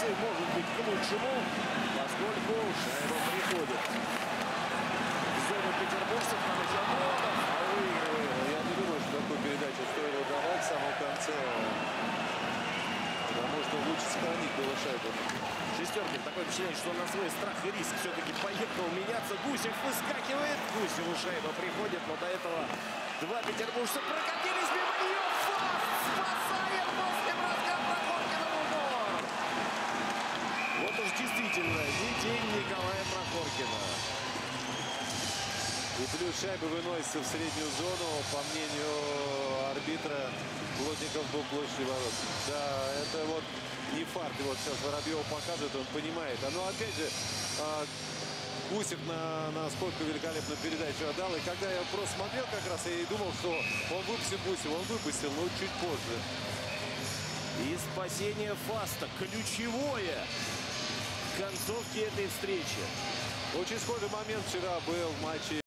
ситуации может быть к лучшему, поскольку шайба приходит в зону петербуржцев. Там еще Молотов выигрывает. Я не думаю, что такую передачу стоило давать в самом конце. Потому что лучше сохранить было шайбу. Шестеркин, такое впечатление, что на свой страх и риск все-таки поехал меняться. Гусев выскакивает. Гусеву шайба приходит, но до этого два петербуржца прокатились мимо нее. Фаст спасает после броска Прохоркина в упор. Вот уж действительно не день Николая Прохоркина. И плюс шайба выносится в среднюю зону. По мнению арбитра, Плотников был площади ворот. Да, это вот не фарт. Вот сейчас Воробьев показывает, он понимает. Но опять же, Гусев насколько великолепную передачу отдал. И когда я просто смотрел как раз, я и думал, что он выпустил Гусева. Он выпустил, но чуть позже. И спасение Фаста ключевое в концовке этой встречи. Очень схожий момент вчера был в матче